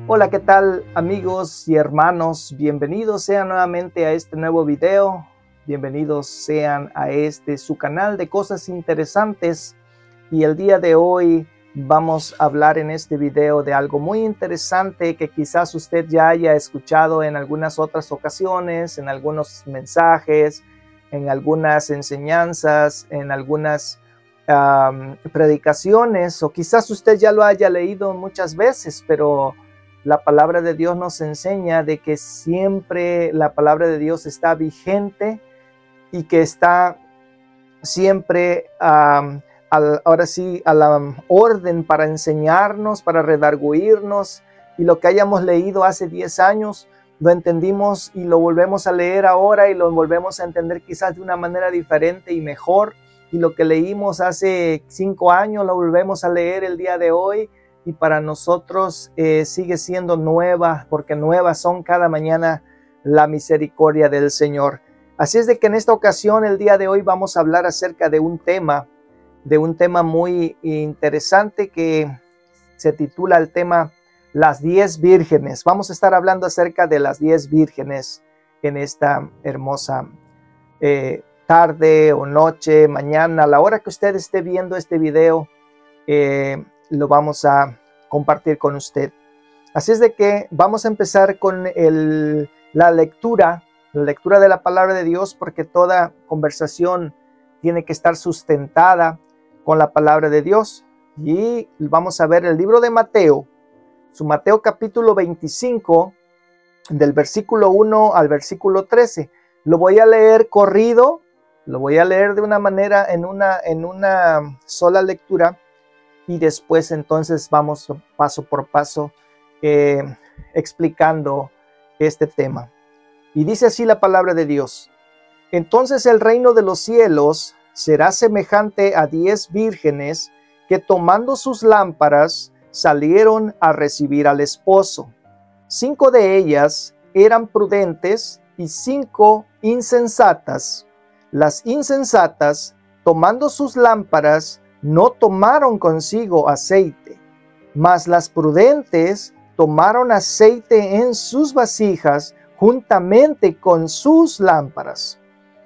Hola, ¿qué tal amigos y hermanos? Bienvenidos sean nuevamente a este nuevo video. Bienvenidos sean a su canal de cosas interesantes. Y el día de hoy vamos a hablar en este video de algo muy interesante que quizás usted ya haya escuchado en algunas otras ocasiones, en algunos mensajes, en algunas enseñanzas, en algunas predicaciones, o quizás usted ya lo haya leído muchas veces, pero la palabra de Dios nos enseña de que siempre la palabra de Dios está vigente y que está siempre ahora sí a la orden para enseñarnos, para redarguirnos, y lo que hayamos leído hace 10 años lo entendimos y lo volvemos a leer ahora y lo volvemos a entender quizás de una manera diferente y mejor, y lo que leímos hace 5 años lo volvemos a leer el día de hoy y para nosotros sigue siendo nueva, porque nuevas son cada mañana la misericordia del Señor. Así es de que en esta ocasión, el día de hoy, vamos a hablar acerca de un tema muy interesante que se titula el tema Las 10 vírgenes. Vamos a estar hablando acerca de las 10 vírgenes en esta hermosa tarde o noche, mañana, a la hora que usted esté viendo este video. Lo vamos a compartir con usted. Así es de que vamos a empezar con la lectura de la palabra de Dios, porque toda conversación tiene que estar sustentada con la palabra de Dios. Y vamos a ver el libro de Mateo, Mateo capítulo 25, del versículo 1 al versículo 13. Lo voy a leer corrido, lo voy a leer de una manera, en una sola lectura, y después entonces vamos paso por paso explicando este tema. Y dice así la palabra de Dios: Entonces el reino de los cielos será semejante a 10 vírgenes que, tomando sus lámparas, salieron a recibir al esposo. 5 de ellas eran prudentes y 5 insensatas. Las insensatas, tomando sus lámparas, no tomaron consigo aceite, mas las prudentes tomaron aceite en sus vasijas juntamente con sus lámparas.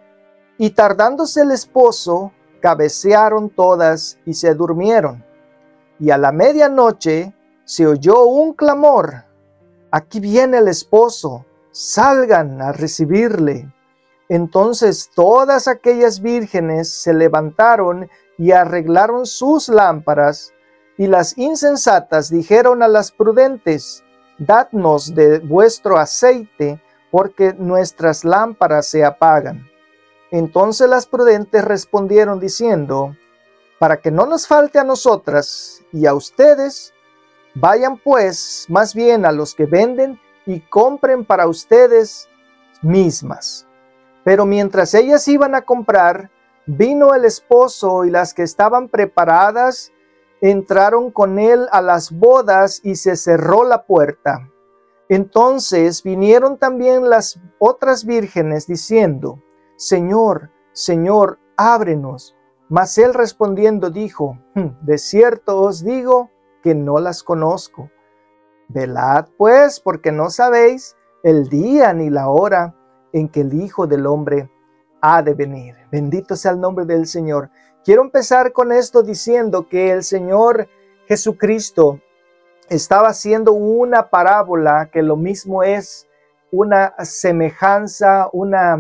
Y tardándose el esposo, cabecearon todas y se durmieron. Y a la medianoche se oyó un clamor: aquí viene el esposo, salgan a recibirle. Entonces todas aquellas vírgenes se levantaron y arreglaron sus lámparas, y las insensatas dijeron a las prudentes: dadnos de vuestro aceite, porque nuestras lámparas se apagan. Entonces las prudentes respondieron diciendo: para que no nos falte a nosotras y a ustedes, vayan pues más bien a los que venden y compren para ustedes mismas. Pero mientras ellas iban a comprar, vino el esposo, y las que estaban preparadas entraron con él a las bodas y se cerró la puerta. Entonces vinieron también las otras vírgenes diciendo: Señor, Señor, ábrenos. Mas él respondiendo dijo: de cierto os digo que no las conozco. Velad pues, porque no sabéis el día ni la hora en que el Hijo del Hombre ha de venir. Bendito sea el nombre del Señor. Quiero empezar con esto diciendo que el Señor Jesucristo estaba haciendo una parábola que lo mismo es una semejanza, una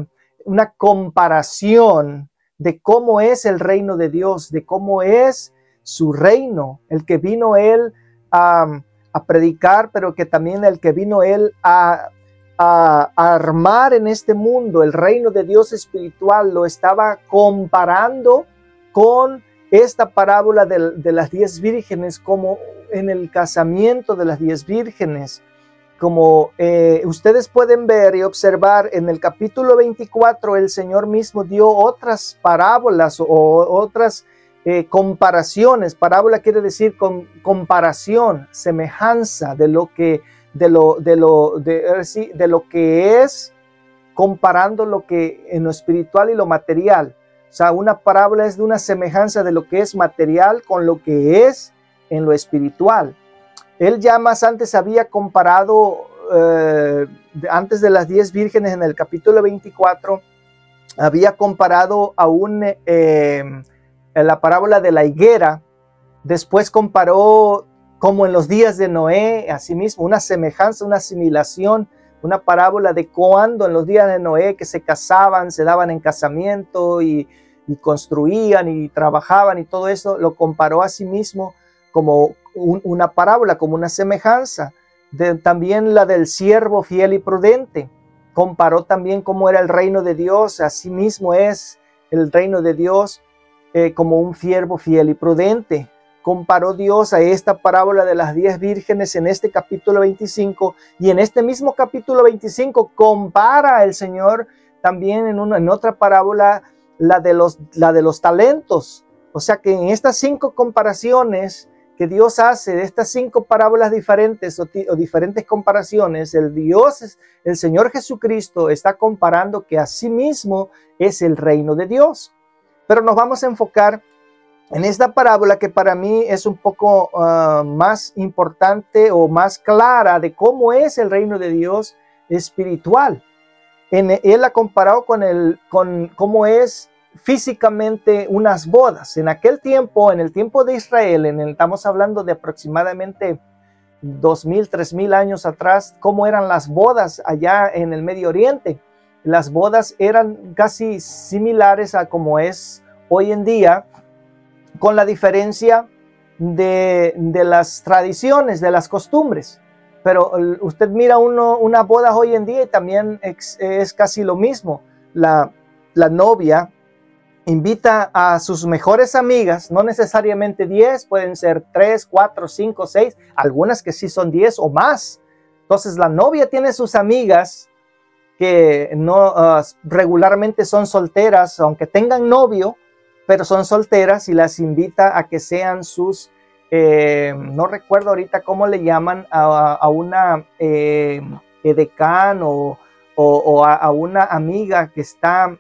comparación de cómo es el reino de Dios, de cómo es su reino, el que vino él a predicar, pero que también el que vino él a armar en este mundo. El reino de Dios espiritual lo estaba comparando con esta parábola de las 10 vírgenes, como en el casamiento de las 10 vírgenes. Como ustedes pueden ver y observar en el capítulo 24, el Señor mismo dio otras parábolas o otras comparaciones. Parábola quiere decir comparación, semejanza de lo que es, comparando lo que en lo espiritual y lo material. O sea, una parábola es de una semejanza de lo que es material con lo que es en lo espiritual. Él ya más antes había comparado, antes de las 10 vírgenes en el capítulo 24, había comparado aún la parábola de la higuera. Después comparó como en los días de Noé, asimismo, una semejanza, una asimilación, una parábola de cuando en los días de Noé que se casaban, se daban en casamiento y construían y trabajaban y todo eso, lo comparó a sí mismo como una parábola, como una semejanza. También la del siervo fiel y prudente. Comparó también cómo era el reino de Dios, así mismo es el reino de Dios como un siervo fiel y prudente. Comparó Dios a esta parábola de las 10 vírgenes en este capítulo 25, y en este mismo capítulo 25 compara el Señor también en otra parábola la de los talentos. O sea que en estas 5 comparaciones que Dios hace, de estas 5 parábolas diferentes o diferentes comparaciones, el Señor Jesucristo está comparando que así mismo es el reino de Dios. Pero nos vamos a enfocar en esta parábola que para mí es un poco más importante o más clara de cómo es el reino de Dios espiritual. Él la comparado con cómo es físicamente unas bodas. En aquel tiempo, en el tiempo de Israel, estamos hablando de aproximadamente 2000, 3000 años atrás, cómo eran las bodas allá en el Medio Oriente. Las bodas eran casi similares a como es hoy en día, con la diferencia de las tradiciones, de las costumbres. Pero usted mira una boda hoy en día y también es casi lo mismo. La novia invita a sus mejores amigas, no necesariamente 10, pueden ser 3, 4, 5, 6, algunas que sí son 10 o más. Entonces la novia tiene sus amigas que no regularmente son solteras, aunque tengan novio, pero son solteras, y las invita a que sean sus, no recuerdo ahorita cómo le llaman, a una edecán o a una amiga que está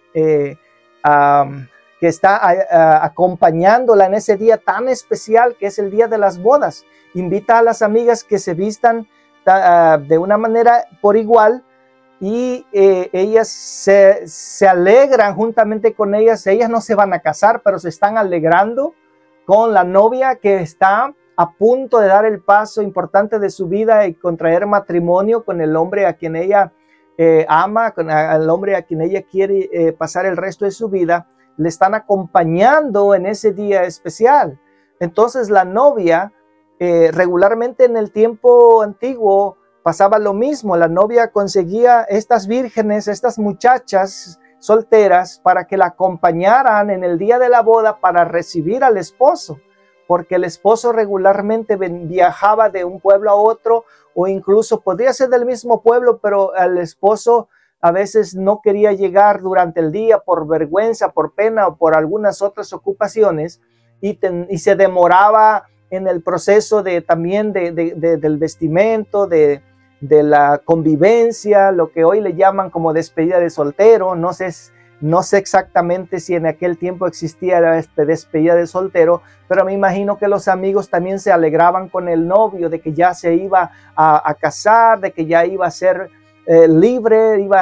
acompañándola en ese día tan especial que es el día de las bodas. Invita a las amigas que se vistan de una manera por igual, y ellas se alegran juntamente con ellas. Ellas no se van a casar, pero se están alegrando con la novia que está a punto de dar el paso importante de su vida y contraer matrimonio con el hombre a quien ella ama, con el hombre a quien ella quiere pasar el resto de su vida. Le están acompañando en ese día especial. Entonces la novia, regularmente en el tiempo antiguo, pasaba lo mismo. La novia conseguía estas vírgenes, estas muchachas solteras, para que la acompañaran en el día de la boda para recibir al esposo, porque el esposo regularmente viajaba de un pueblo a otro, o incluso podría ser del mismo pueblo, pero el esposo a veces no quería llegar durante el día por vergüenza, por pena o por algunas otras ocupaciones, y se demoraba en el proceso también del vestimento, de la convivencia, lo que hoy le llaman como despedida de soltero. No sé exactamente si en aquel tiempo existía la despedida de soltero, pero me imagino que los amigos también se alegraban con el novio de que ya se iba a casar, de que ya iba a ser libre, iba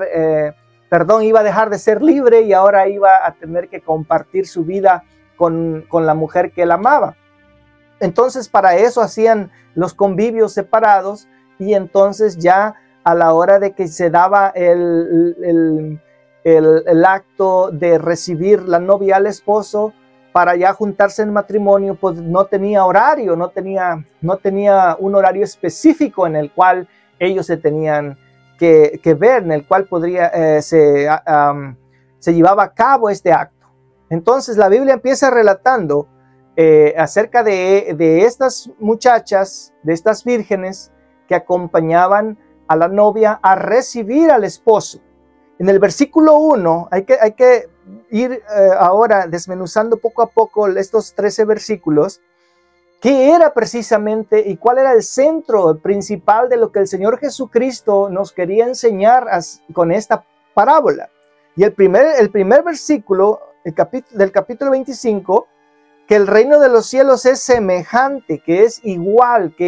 a dejar de ser libre y ahora iba a tener que compartir su vida con la mujer que él amaba. Entonces para eso hacían los convivios separados, y entonces ya a la hora de que se daba el acto de recibir la novia al esposo para ya juntarse en matrimonio, pues no tenía horario, no tenía un horario específico en el cual ellos se tenían que ver, en el cual se llevaba a cabo este acto. Entonces la Biblia empieza relatando acerca de estas muchachas, de estas vírgenes que acompañaban a la novia a recibir al esposo. En el versículo 1, hay que ir ahora desmenuzando poco a poco estos 13 versículos, qué era precisamente y cuál era el centro principal de lo que el Señor Jesucristo nos quería enseñar con esta parábola. Y el primer versículo del capítulo 25, que el reino de los cielos es semejante, que es igual, que es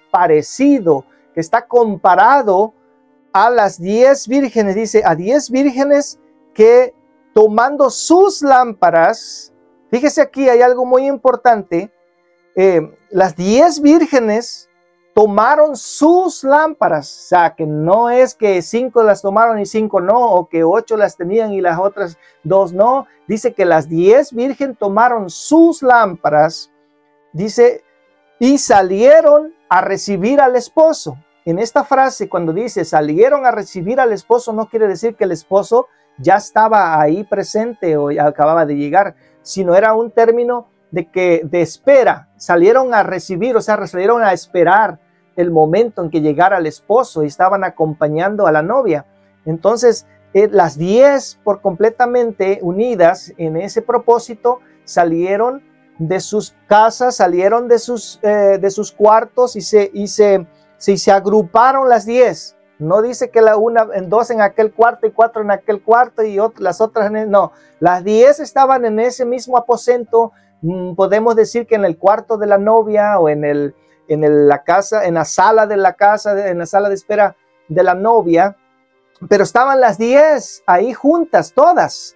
parecido, que está comparado a las 10 vírgenes. Dice, a 10 vírgenes que tomando sus lámparas, fíjese aquí, hay algo muy importante, las 10 vírgenes tomaron sus lámparas, o sea, que no es que 5 las tomaron y 5 no, o que 8 las tenían y las otras 2 no. Dice que las 10 vírgenes tomaron sus lámparas, dice, y salieron a recibir al esposo. En esta frase, cuando dice salieron a recibir al esposo, no quiere decir que el esposo ya estaba ahí presente o ya acababa de llegar, sino era un término de espera. Salieron a recibir, o sea, salieron a esperar el momento en que llegara el esposo y estaban acompañando a la novia. Entonces, las 10 por completamente unidas en ese propósito salieron de sus casas, salieron de sus cuartos y se agruparon las 10. No dice que dos en aquel cuarto y 4 en aquel cuarto y las otras no. Las 10 estaban en ese mismo aposento. Podemos decir que en el cuarto de la novia o en la casa, en la sala de la casa, en la sala de espera de la novia. Pero estaban las 10 ahí juntas, todas,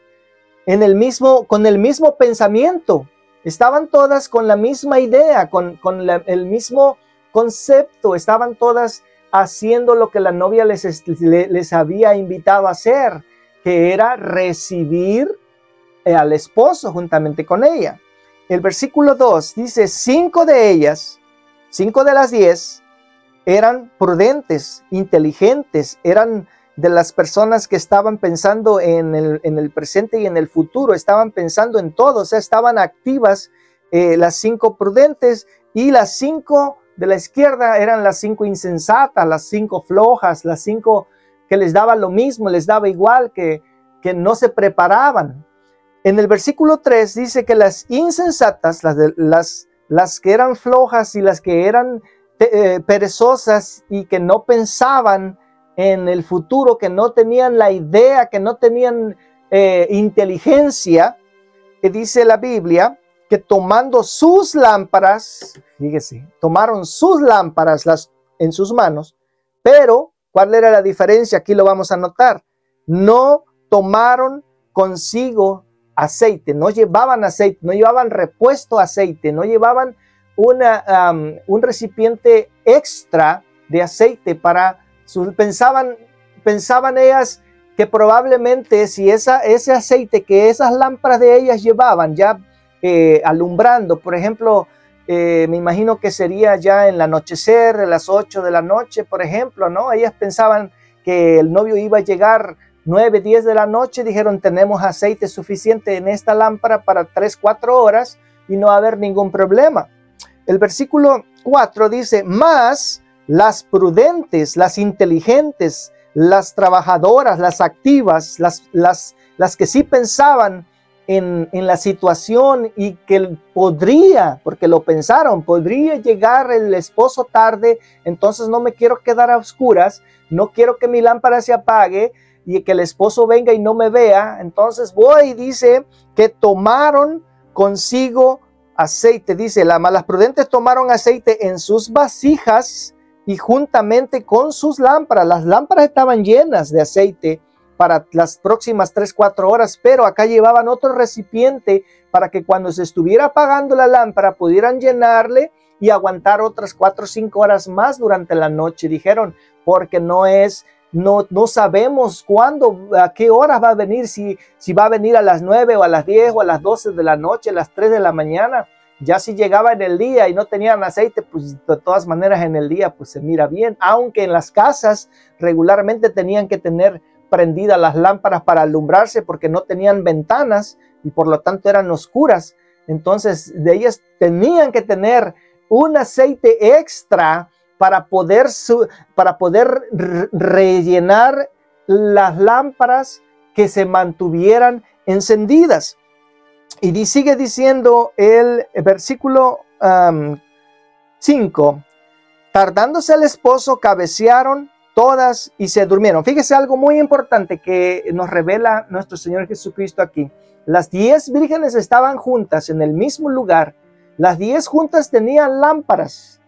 con el mismo pensamiento. Estaban todas con la misma idea, con el mismo concepto. Estaban todas haciendo lo que la novia les había invitado a hacer, que era recibir al esposo juntamente con ella. El versículo 2 dice, 5 de ellas, 5 de las 10, eran prudentes, inteligentes, eran de las personas que estaban pensando en el presente y en el futuro, estaban pensando en todo, o sea, estaban activas. Las 5 prudentes, y las 5 de la izquierda eran las 5 insensatas, las 5 flojas, las 5 que les daba lo mismo, les daba igual, que no se preparaban. En el versículo 3 dice que las insensatas, las que eran flojas y las que eran perezosas y que no pensaban en el futuro, que no tenían la idea, que no tenían inteligencia, que dice la Biblia, que tomando sus lámparas, fíjese, tomaron sus lámparas en sus manos, pero ¿cuál era la diferencia? Aquí lo vamos a notar. No tomaron consigo aceite, no llevaban aceite, no llevaban repuesto aceite, no llevaban un recipiente extra de aceite pensaban ellas que probablemente si ese aceite que esas lámparas de ellas llevaban ya alumbrando, por ejemplo, me imagino que sería ya en el anochecer de las 8 de la noche, por ejemplo, ¿no? Ellas pensaban que el novio iba a llegar 9, 10 de la noche, dijeron tenemos aceite suficiente en esta lámpara para 3, 4 horas y no va a haber ningún problema. El versículo 4 dice, más las prudentes, las inteligentes, las trabajadoras, las activas, las que sí pensaban en la situación y que porque lo pensaron, podría llegar el esposo tarde, entonces no me quiero quedar a oscuras, no quiero que mi lámpara se apague y que el esposo venga y no me vea, entonces voy y dice que tomaron consigo aceite, dice, las prudentes tomaron aceite en sus vasijas y juntamente con sus lámparas. Las lámparas estaban llenas de aceite para las próximas 3, 4 horas, pero acá llevaban otro recipiente para que cuando se estuviera apagando la lámpara pudieran llenarle y aguantar otras 4 o 5 horas más durante la noche. Dijeron, porque no sabemos cuándo, a qué horas va a venir, si va a venir a las 9 o a las 10 o a las 12 de la noche, a las 3 de la mañana. Ya si llegaba en el día y no tenían aceite, pues de todas maneras en el día pues se mira bien, aunque en las casas regularmente tenían que tener prendidas las lámparas para alumbrarse porque no tenían ventanas y por lo tanto eran oscuras. Entonces de ellas tenían que tener un aceite extra para poder rellenar las lámparas que se mantuvieran encendidas. Y sigue diciendo el versículo 5, tardándose el esposo, cabecearon todas y se durmieron. Fíjese algo muy importante que nos revela nuestro Señor Jesucristo aquí. Las 10 vírgenes estaban juntas en el mismo lugar. Las 10 juntas tenían lámparas.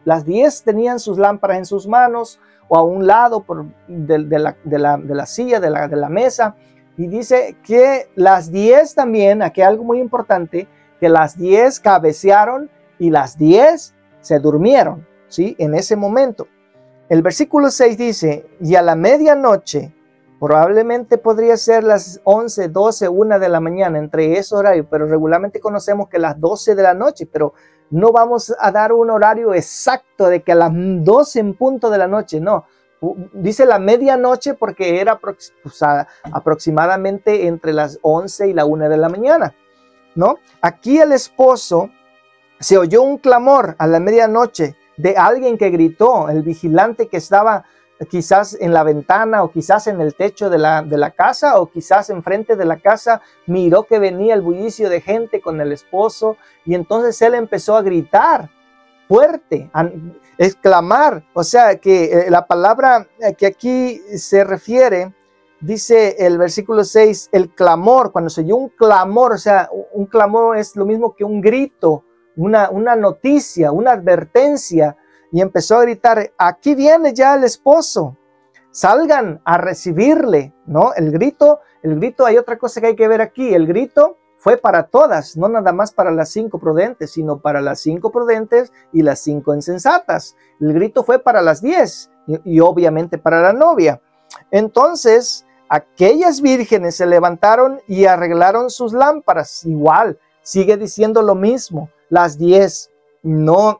Las 10 tenían sus lámparas en sus manos o a un lado de la silla, de la mesa. Y dice que las 10 también, aquí algo muy importante, que las 10 cabecearon y las 10 se durmieron, ¿sí? En ese momento. El versículo 6 dice, y a la medianoche, probablemente podría ser las 11, 12, 1 de la mañana, entre ese horario, pero regularmente conocemos que las 12 de la noche, pero no vamos a dar un horario exacto de que a las 12 en punto de la noche, no. Dice la medianoche porque era aproximadamente entre las 11 y la 1 de la mañana, ¿no? Aquí el esposo se oyó un clamor a la medianoche de alguien que gritó, el vigilante que estaba quizás en la ventana o quizás en el techo de la casa o quizás enfrente de la casa, miró que venía el bullicio de gente con el esposo y entonces él empezó a gritar fuerte, a exclamar. O sea que la palabra que aquí se refiere, dice el versículo 6, el clamor, cuando se oyó un clamor, o sea, un clamor es lo mismo que un grito, una noticia, una advertencia, y empezó a gritar, aquí viene ya el esposo, salgan a recibirle, ¿no? El grito, hay otra cosa que hay que ver aquí, el grito fue para todas, no nada más para las 5 prudentes, sino para las 5 prudentes y las 5 insensatas. El grito fue para las 10 y obviamente para la novia. Entonces, aquellas vírgenes se levantaron y arreglaron sus lámparas. Igual, sigue diciendo lo mismo. Las 10 no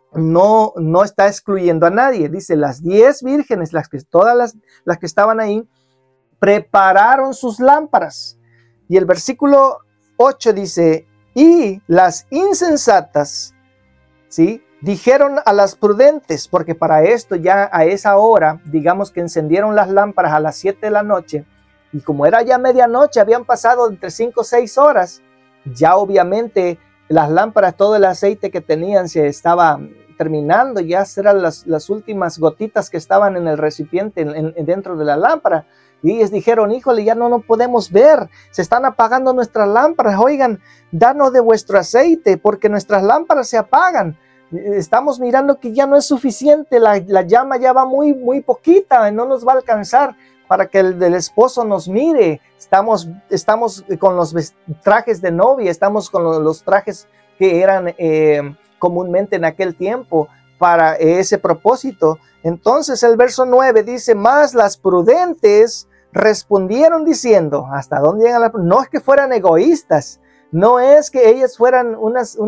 está excluyendo a nadie. Dice, las 10 vírgenes, todas las que estaban ahí, prepararon sus lámparas. Y el versículo 8 dice, y las insensatas, ¿sí?, dijeron a las prudentes, porque para esto ya a esa hora, digamos que encendieron las lámparas a las 7 de la noche, y como era ya medianoche, habían pasado entre 5 o 6 horas, ya obviamente las lámparas, todo el aceite que tenían se estaba terminando, ya eran las últimas gotitas que estaban en el recipiente, dentro de la lámpara. Y ellos dijeron, híjole, ya no podemos ver, se están apagando nuestras lámparas, oigan, danos de vuestro aceite, porque nuestras lámparas se apagan. Estamos mirando que ya no es suficiente, la llama ya va muy poquita, no nos va a alcanzar para que el del esposo nos mire. Estamos con los trajes de novia, estamos con los trajes que eran comúnmente en aquel tiempo para ese propósito. Entonces el verso 9 dice, más las prudentes respondieron diciendo, ¿hasta dónde llegan las prudentes? No es que fueran egoístas, no es que ellas fueran unas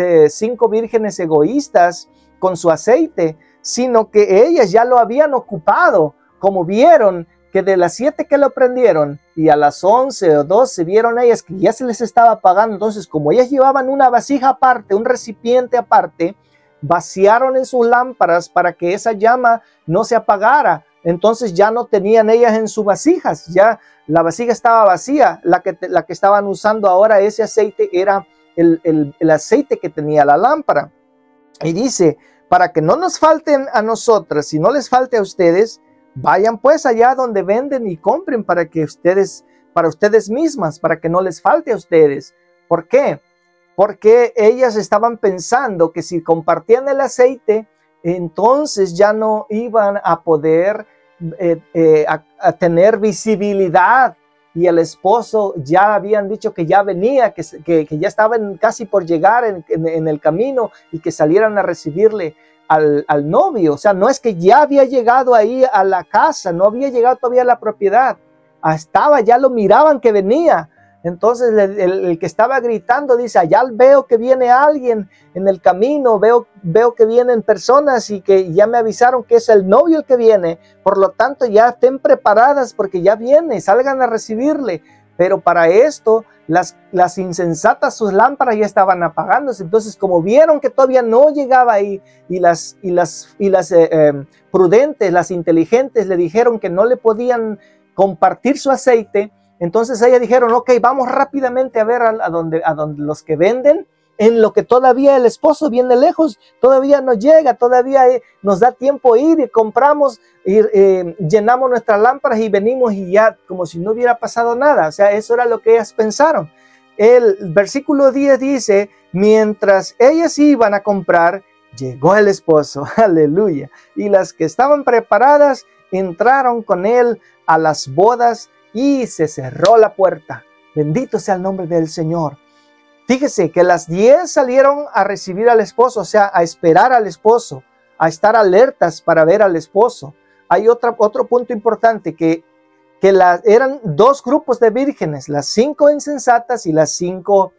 5 vírgenes egoístas con su aceite, sino que ellas ya lo habían ocupado, como vieron que de las 7 que lo prendieron y a las 11 o 12 vieron ellas que ya se les estaba apagando. Entonces, como ellas llevaban una vasija aparte, un recipiente aparte, vaciaron en sus lámparas para que esa llama no se apagara. Entonces ya no tenían ellas en sus vasijas, ya la vasija estaba vacía. La que estaban usando ahora, ese aceite, era el aceite que tenía la lámpara. Y dice, para que no nos falten a nosotras y no les falte a ustedes, vayan pues allá donde venden y compren para ustedes mismas, para que no les falte a ustedes. ¿Por qué? Porque ellas estaban pensando que si compartían el aceite, entonces ya no iban a poder a tener visibilidad. Y el esposo ya habían dicho que ya venía, que ya estaban casi por llegar en el camino y que salieran a recibirle al novio. O sea, no es que ya había llegado ahí a la casa, no había llegado todavía a la propiedad. Ya lo miraban que venía. Entonces el que estaba gritando dice, allá veo que viene alguien en el camino, veo que vienen personas y que ya me avisaron que es el novio el que viene, por lo tanto ya estén preparadas porque ya viene, salgan a recibirle. Pero para esto las insensatas, sus lámparas ya estaban apagándose. Entonces, como vieron que todavía no llegaba ahí y las prudentes, las inteligentes le dijeron que no le podían compartir su aceite, entonces ellas dijeron, ok, vamos rápidamente a ver a donde los que venden, en lo que todavía el esposo viene lejos, todavía no llega, todavía nos da tiempo ir y compramos, llenamos nuestras lámparas y venimos y ya como si no hubiera pasado nada. O sea, eso era lo que ellas pensaron. El versículo 10 dice, mientras ellas iban a comprar, llegó el esposo, aleluya. Y las que estaban preparadas entraron con él a las bodas y se cerró la puerta. Bendito sea el nombre del Señor. Fíjese que las 10 salieron a recibir al esposo, o sea, a esperar al esposo, a estar alertas para ver al esposo. Hay otro punto importante, que eran 2 grupos de vírgenes, las 5 insensatas y las 5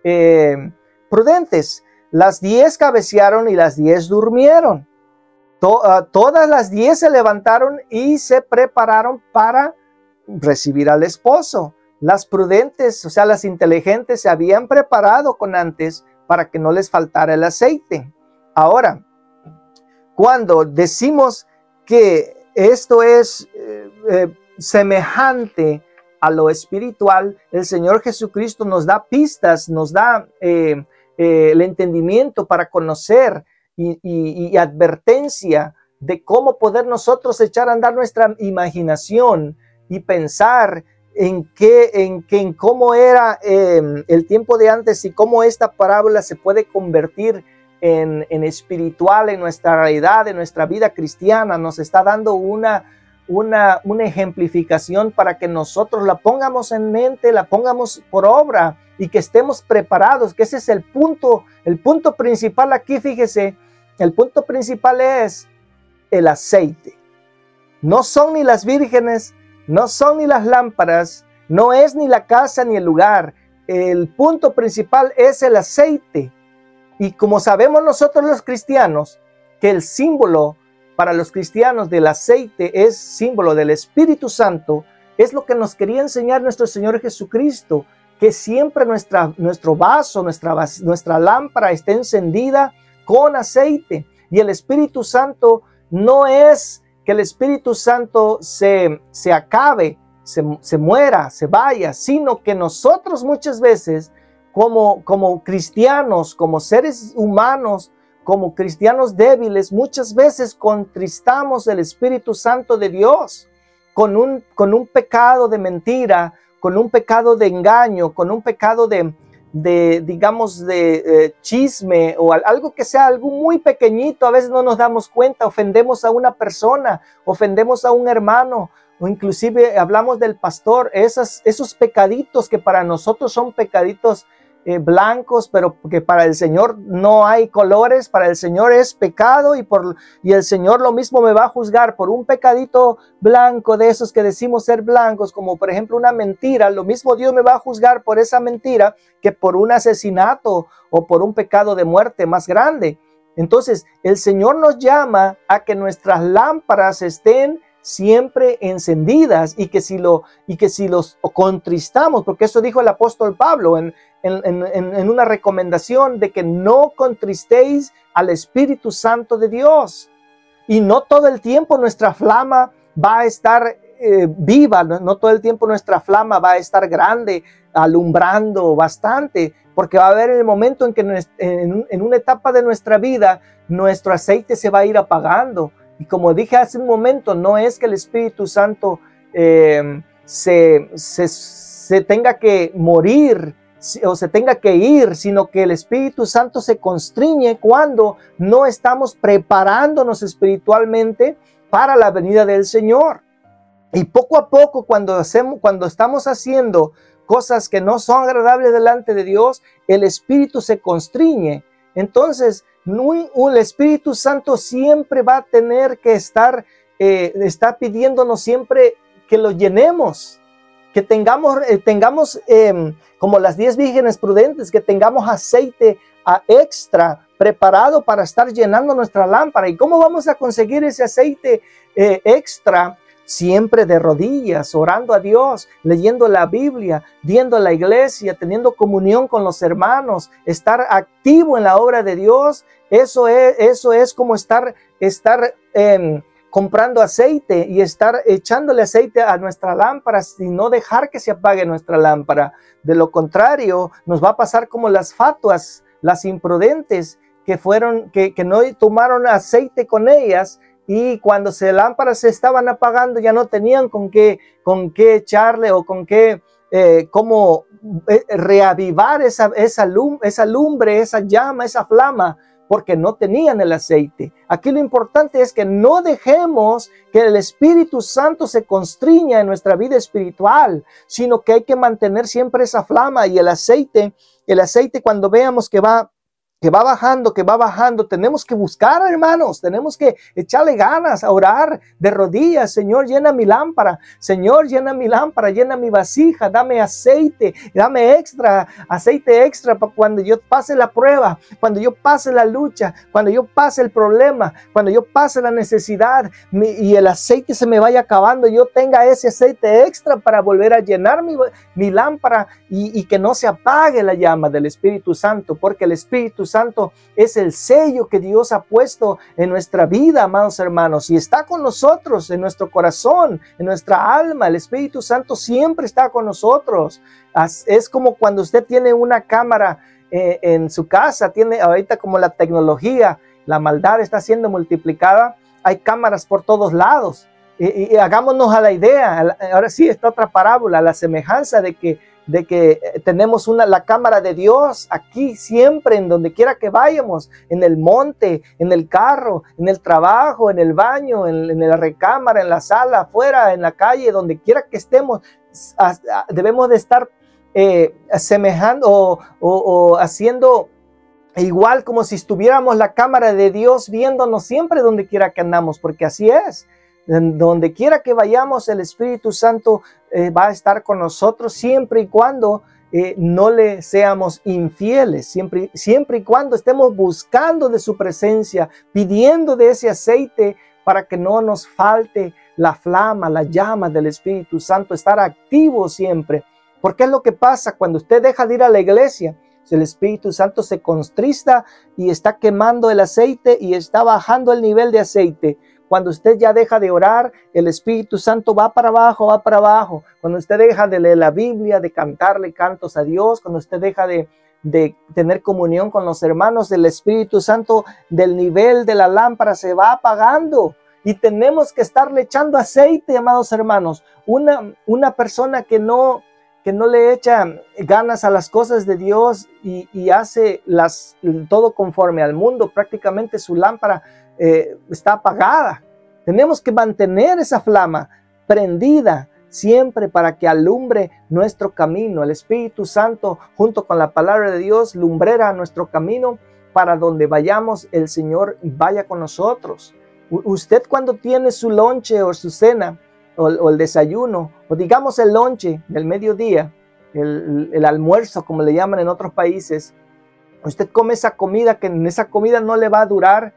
prudentes. Las 10 cabecearon y las 10 durmieron. Todas las 10 se levantaron y se prepararon para recibir al esposo. Las prudentes, o sea, las inteligentes, se habían preparado con antes para que no les faltara el aceite. Ahora, cuando decimos que esto es semejante a lo espiritual, el Señor Jesucristo nos da pistas, nos da el entendimiento para conocer y advertencia de cómo poder nosotros echar a andar nuestra imaginación y pensar en cómo era el tiempo de antes y cómo esta parábola se puede convertir en espiritual, en nuestra realidad, en nuestra vida cristiana. Nos está dando una ejemplificación para que nosotros la pongamos en mente, la pongamos por obra y que estemos preparados, que ese es el punto principal aquí. Fíjese, el punto principal es el aceite. No son ni las vírgenes, no son ni las lámparas, no es ni la casa ni el lugar. El punto principal es el aceite. Y como sabemos nosotros los cristianos, que el símbolo para los cristianos del aceite es símbolo del Espíritu Santo, es lo que nos quería enseñar nuestro Señor Jesucristo, que siempre nuestro vaso, nuestra lámpara esté encendida con aceite. Y el Espíritu Santo no es que el Espíritu Santo se acabe, se muera, se vaya, sino que nosotros muchas veces como cristianos, como seres humanos, como cristianos débiles, muchas veces contristamos el Espíritu Santo de Dios con un pecado de mentira, con un pecado de engaño, con un pecado de chisme o algo que sea algo muy pequeñito. A veces no nos damos cuenta, ofendemos a una persona, ofendemos a un hermano, o inclusive hablamos del pastor, esos pecaditos que para nosotros son pecaditos blancos, pero que para el Señor no hay colores. Para el Señor es pecado y el Señor lo mismo me va a juzgar por un pecadito blanco de esos que decimos ser blancos, como por ejemplo una mentira. Lo mismo Dios me va a juzgar por esa mentira que por un asesinato o por un pecado de muerte más grande. Entonces el Señor nos llama a que nuestras lámparas estén siempre encendidas y que si los contristamos, porque eso dijo el apóstol Pablo en una recomendación de que no contristéis al Espíritu Santo de Dios. Y no todo el tiempo nuestra flama va a estar viva, no todo el tiempo nuestra flama va a estar grande, alumbrando bastante, porque va a haber el momento en que en una etapa de nuestra vida nuestro aceite se va a ir apagando. Y como dije hace un momento, no es que el Espíritu Santo se tenga que morir o se tenga que ir, sino que el Espíritu Santo se constriñe cuando no estamos preparándonos espiritualmente para la venida del Señor. Y poco a poco, cuando estamos haciendo cosas que no son agradables delante de Dios, el Espíritu se constriñe. Entonces, el Espíritu Santo siempre va a tener que está pidiéndonos siempre que lo llenemos, que tengamos como las 10 vírgenes prudentes, que tengamos aceite extra preparado para estar llenando nuestra lámpara. ¿Y cómo vamos a conseguir ese aceite extra? Siempre de rodillas, orando a Dios, leyendo la Biblia, viendo la iglesia, teniendo comunión con los hermanos, estar activo en la obra de Dios. Eso es como estar comprando aceite y estar echándole aceite a nuestra lámpara y no dejar que se apague nuestra lámpara. De lo contrario, nos va a pasar como las fatuas, las imprudentes, que no tomaron aceite con ellas. Y cuando las lámparas se estaban apagando, ya no tenían con qué echarle o con qué, reavivar esa lumbre, esa llama, esa flama porque no tenían el aceite. Aquí lo importante es que no dejemos que el Espíritu Santo se constriña en nuestra vida espiritual, sino que hay que mantener siempre esa flama. Y el aceite cuando veamos que va bajando, tenemos que buscar, hermanos, tenemos que echarle ganas a orar de rodillas. Señor, llena mi lámpara, Señor, llena mi lámpara, llena mi vasija, dame aceite, dame aceite extra para cuando yo pase la prueba, cuando yo pase la lucha, cuando yo pase el problema, cuando yo pase la necesidad y el aceite se me vaya acabando, yo tenga ese aceite extra para volver a llenar mi lámpara y que no se apague la llama del Espíritu Santo, porque el Espíritu Santo es el sello que Dios ha puesto en nuestra vida, amados hermanos, y está con nosotros en nuestro corazón, en nuestra alma. El Espíritu Santo siempre está con nosotros. Es como cuando usted tiene una cámara en su casa, tiene ahorita como la tecnología, la maldad está siendo multiplicada, hay cámaras por todos lados. Y hagámonos a la idea, ahora sí, esta otra parábola, la semejanza de que tenemos la cámara de Dios aquí siempre, en donde quiera que vayamos, en el monte, en el carro, en el trabajo, en el baño, en la recámara, en la sala, afuera, en la calle, donde quiera que estemos. Debemos de estar asemejando o haciendo igual como si estuviéramos la cámara de Dios viéndonos siempre donde quiera que andamos, porque así es. Donde quiera que vayamos, el Espíritu Santo va a estar con nosotros siempre y cuando no le seamos infieles, siempre y cuando estemos buscando de su presencia, pidiendo de ese aceite para que no nos falte la flama, la llama del Espíritu Santo, estar activo siempre. Porque es lo que pasa cuando usted deja de ir a la iglesia. El Espíritu Santo se contrista y está quemando el aceite y está bajando el nivel de aceite. Cuando usted ya deja de orar, el Espíritu Santo va para abajo, va para abajo. Cuando usted deja de leer la Biblia, de cantarle cantos a Dios, cuando usted deja de tener comunión con los hermanos, el Espíritu Santo del nivel de la lámpara se va apagando. Y tenemos que estarle echando aceite, amados hermanos. Una persona que no le echa ganas a las cosas de Dios y hace todo conforme al mundo, prácticamente su lámpara está apagada. Tenemos que mantener esa flama prendida siempre para que alumbre nuestro camino. El Espíritu Santo junto con la palabra de Dios lumbrera nuestro camino para donde vayamos, el Señor vaya con nosotros. Usted cuando tiene su lonche o su cena o el desayuno, o digamos el lonche del mediodía, el almuerzo como le llaman en otros países, usted come esa comida que en esa comida no le va a durar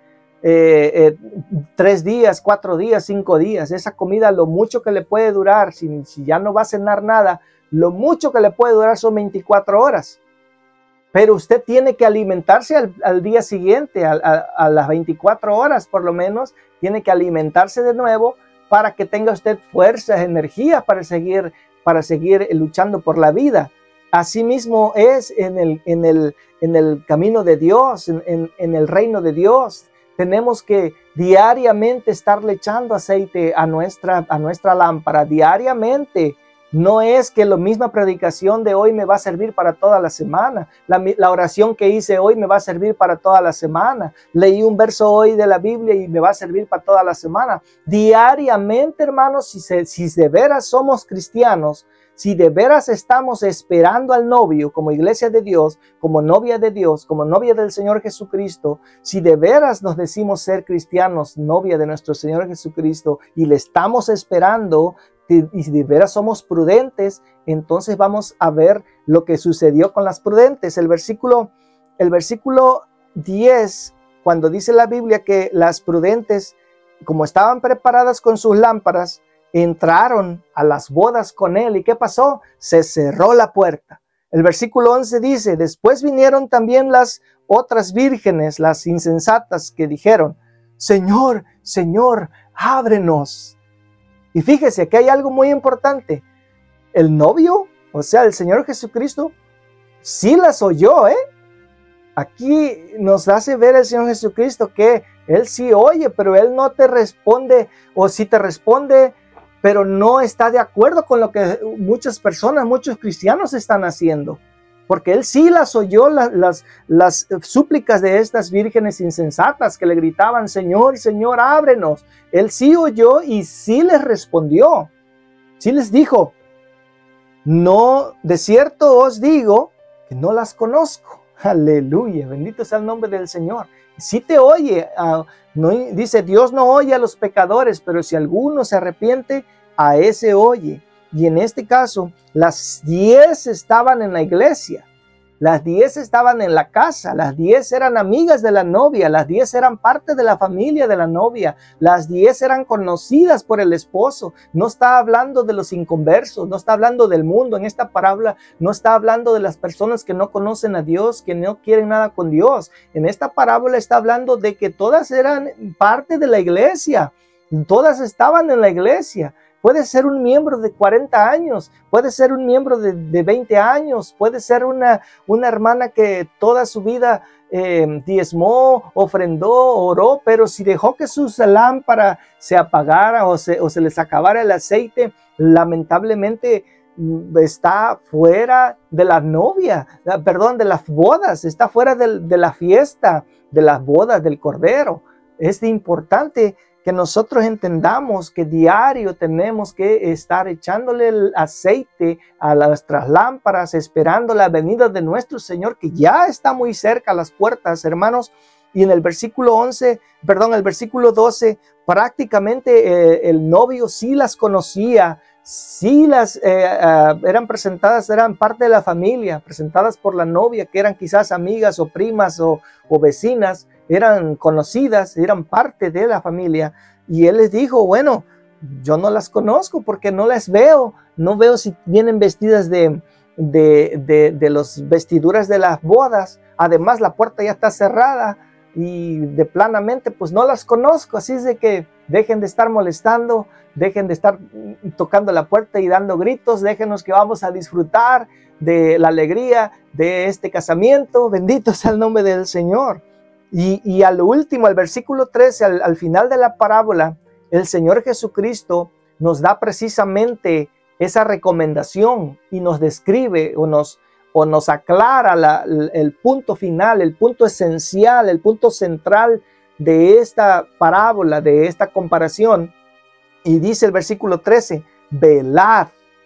3 días, 4 días, 5 días. Esa comida lo mucho que le puede durar, si ya no va a cenar nada, lo mucho que le puede durar son 24 horas. Pero usted tiene que alimentarse al día siguiente, a las 24 horas por lo menos, tiene que alimentarse de nuevo para que tenga usted fuerzas, energía para seguir luchando por la vida. Asimismo es en el camino de Dios, en el reino de Dios. Tenemos que diariamente estarle echando aceite a nuestra lámpara, diariamente. No es que la misma predicación de hoy me va a servir para toda la semana. La oración que hice hoy me va a servir para toda la semana. Leí un verso hoy de la Biblia y me va a servir para toda la semana. Diariamente, hermanos, si de veras somos cristianos, si de veras estamos esperando al novio como iglesia de Dios, como novia de Dios, como novia del Señor Jesucristo, si de veras nos decimos ser cristianos, novia de nuestro Señor Jesucristo, y le estamos esperando, y si de veras somos prudentes, entonces vamos a ver lo que sucedió con las prudentes. El versículo 10, cuando dice la Biblia que las prudentes, como estaban preparadas con sus lámparas, entraron a las bodas con él. ¿Y qué pasó? Se cerró la puerta. El versículo 11 dice, después vinieron también las otras vírgenes, las insensatas, que dijeron, Señor, Señor, ábrenos. Y fíjese que hay algo muy importante. El novio, o sea, el Señor Jesucristo, sí las oyó, Aquí nos hace ver el Señor Jesucristo que Él sí oye, pero Él no te responde, o sí te responde, pero no está de acuerdo con lo que muchas personas, muchos cristianos están haciendo. porque él sí las oyó, las súplicas de estas vírgenes insensatas que le gritaban, Señor, Señor, ábrenos. Él sí oyó y sí les respondió. Sí les dijo, no, de cierto os digo que no las conozco. Aleluya, bendito sea el nombre del Señor. Sí te oye, no, dice, Dios no oye a los pecadores, pero si alguno se arrepiente, a ese oye. Y en este caso, las 10 estaban en la iglesia, las 10 estaban en la casa, las 10 eran amigas de la novia, las 10 eran parte de la familia de la novia, las 10 eran conocidas por el esposo. No está hablando de los inconversos, no está hablando del mundo. En esta parábola no está hablando de las personas que no conocen a Dios, que no quieren nada con Dios. En esta parábola está hablando de que todas eran parte de la iglesia, todas estaban en la iglesia. Puede ser un miembro de 40 años, puede ser un miembro de 20 años, puede ser una hermana que toda su vida diezmó, ofrendó, oró, pero si dejó que su lámpara se apagara o se les acabara el aceite, lamentablemente está fuera de la novia, perdón, de las bodas, está fuera de la fiesta, de las bodas del Cordero. Es importante que nosotros entendamos que diario tenemos que estar echándole el aceite a nuestras lámparas, esperando la venida de nuestro Señor, que ya está muy cerca a las puertas, hermanos. Y en el versículo 12, prácticamente el novio sí las conocía, sí las eran presentadas, eran parte de la familia, presentadas por la novia, que eran quizás amigas o primas o vecinas, eran conocidas, eran parte de la familia. Y él les dijo, bueno, yo no las conozco porque no las veo, no veo si vienen vestidas de las vestiduras de las bodas. Además, la puerta ya está cerrada y de planamente, pues no las conozco. Así es de que dejen de estar molestando, dejen de estar tocando la puerta y dando gritos, déjenos que vamos a disfrutar de la alegría de este casamiento. Bendito sea el nombre del Señor. Y al último, al versículo 13, al final de la parábola, el Señor Jesucristo nos da precisamente esa recomendación y nos describe o nos aclara el punto final, el punto esencial, el punto central de esta parábola, de esta comparación. Y dice el versículo 13, velad,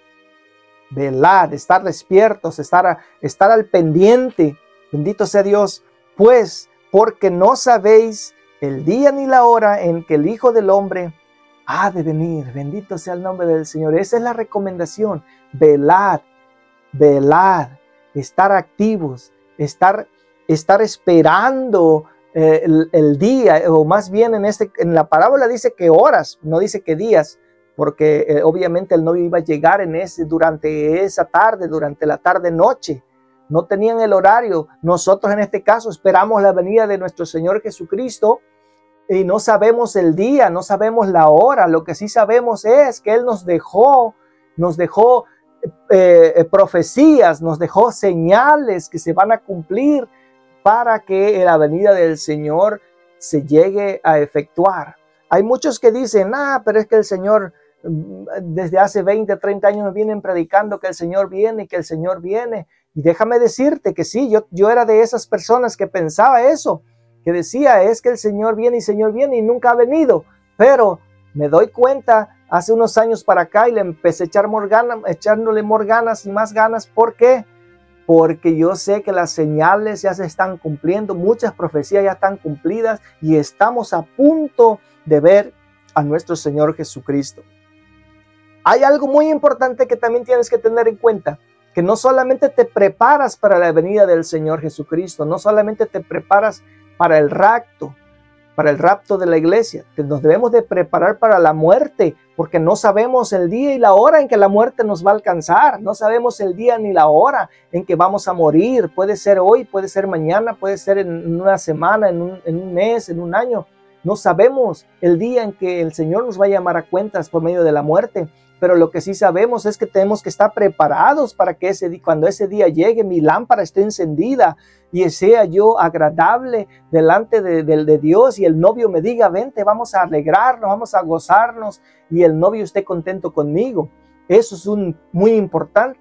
estar despiertos, estar al pendiente. Bendito sea Dios, pues, porque no sabéis el día ni la hora en que el Hijo del Hombre ha de venir. Bendito sea el nombre del Señor. Esa es la recomendación. Velad, estar activos, estar esperando el día, o más bien en la parábola dice que horas, no dice que días, porque obviamente el novio iba a llegar durante esa tarde, durante la tarde-noche. No tenían el horario. Nosotros en este caso esperamos la venida de nuestro Señor Jesucristo y no sabemos el día, no sabemos la hora. Lo que sí sabemos es que Él nos dejó profecías, nos dejó señales que se van a cumplir para que la venida del Señor se llegue a efectuar. Hay muchos que dicen, pero es que el Señor desde hace 20, 30 años me vienen predicando que el Señor viene y que el Señor viene. Y déjame decirte que sí, yo era de esas personas que pensaba eso, que decía, es que el Señor viene y nunca ha venido. Pero me doy cuenta, hace unos años para acá, y le empecé a echándole more ganas y más ganas. ¿Por qué? Porque yo sé que las señales ya se están cumpliendo, muchas profecías ya están cumplidas y estamos a punto de ver a nuestro Señor Jesucristo. Hay algo muy importante que también tienes que tener en cuenta, que no solamente te preparas para la venida del Señor Jesucristo, no solamente te preparas para el rapto de la iglesia, nos debemos de preparar para la muerte, porque no sabemos el día y la hora en que la muerte nos va a alcanzar, no sabemos el día ni la hora en que vamos a morir. Puede ser hoy, puede ser mañana, puede ser en una semana, en un mes, en un año. No sabemos el día en que el Señor nos va a llamar a cuentas por medio de la muerte. Pero lo que sí sabemos es que tenemos que estar preparados para que cuando ese día llegue, mi lámpara esté encendida y sea yo agradable delante de Dios, y el novio me diga, vente, vamos a alegrarnos, vamos a gozarnos, y el novio esté contento conmigo. Eso es muy importante.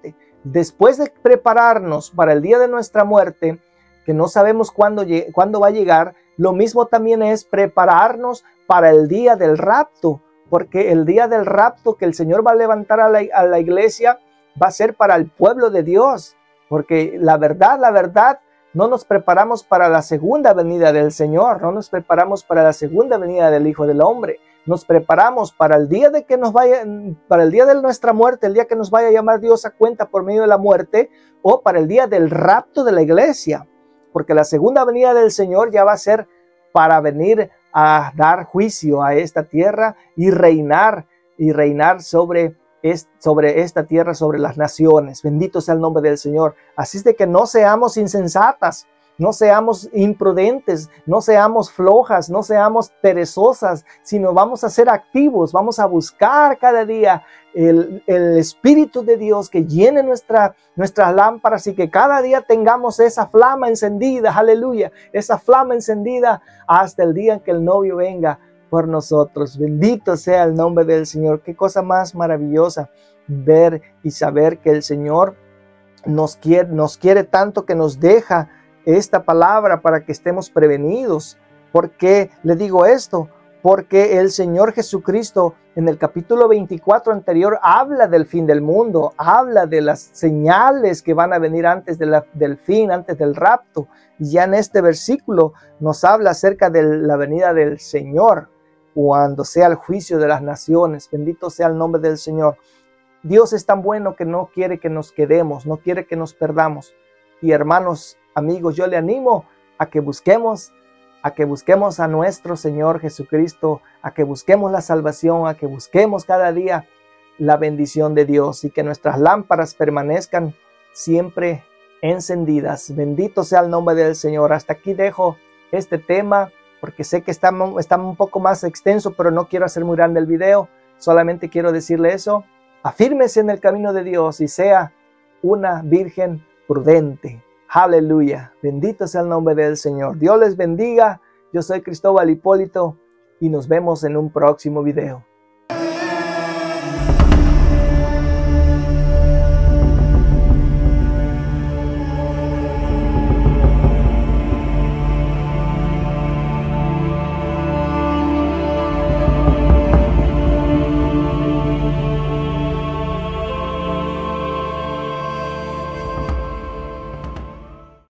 después de prepararnos para el día de nuestra muerte, que no sabemos cuándo va a llegar, lo mismo también es prepararnos para el día del rapto, porque el día del rapto que el Señor va a levantar a la iglesia va a ser para el pueblo de Dios, porque la verdad, no nos preparamos para la segunda venida del Señor, no nos preparamos para la segunda venida del Hijo del Hombre. Nos preparamos para el día para el día de nuestra muerte, el día que nos vaya a llamar Dios a cuenta por medio de la muerte, o para el día del rapto de la iglesia, porque la segunda venida del Señor ya va a ser para venir a dar juicio a esta tierra y reinar sobre esta tierra, sobre las naciones. Bendito sea el nombre del Señor. Así es de que no seamos insensatas, no seamos imprudentes, no seamos flojas, no seamos perezosas, sino vamos a ser activos, vamos a buscar cada día el Espíritu de Dios que llene nuestras lámparas y que cada día tengamos esa flama encendida, aleluya, esa flama encendida hasta el día en que el novio venga por nosotros. Bendito sea el nombre del Señor. Qué cosa más maravillosa ver y saber que el Señor nos quiere tanto que nos deja esta palabra para que estemos prevenidos. ¿Por qué le digo esto? Porque el Señor Jesucristo en el capítulo 24 anterior habla del fin del mundo, habla de las señales que van a venir antes del fin, antes del rapto. Y ya en este versículo nos habla acerca de la venida del Señor, cuando sea el juicio de las naciones. Bendito sea el nombre del Señor. Dios es tan bueno que no quiere que nos quedemos, no quiere que nos perdamos. Y hermanos, amigos, yo le animo a que busquemos a nuestro Señor Jesucristo, a que busquemos la salvación, a que busquemos cada día la bendición de Dios y que nuestras lámparas permanezcan siempre encendidas. Bendito sea el nombre del Señor. Hasta aquí dejo este tema porque sé que está un poco más extenso, pero no quiero hacer muy grande el video. Solamente quiero decirle eso. Afírmese en el camino de Dios y sea una virgen prudente. Aleluya. Bendito sea el nombre del Señor. Dios les bendiga. Yo soy Cristóbal Hipólito y nos vemos en un próximo video.